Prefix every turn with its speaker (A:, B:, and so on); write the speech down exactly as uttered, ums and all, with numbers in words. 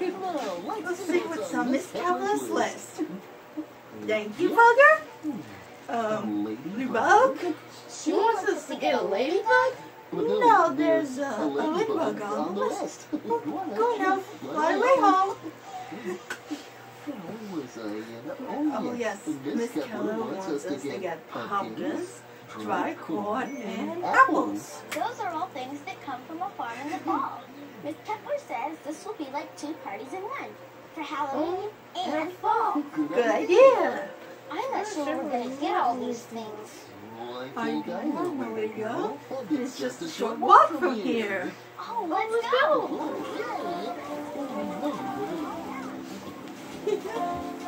A: Let's see what's on Miss Kella's list. Thank you, Bugger. Um, Ladybug?
B: She wants us to get a ladybug?
A: No, there's a, a ladybug on the list. Go now, fly away home. Oh yes, Miss Keller wants us to get pumpkins, dry corn, and apples.
C: Those are all things that come from a farm in the fall. Miss Kepler says this will be like two parties in one, for Halloween and fall.
A: Good idea.
C: I'm not sure where we're going to get all these things.
A: I normally go. It's just a short walk from here.
C: Oh, let's go!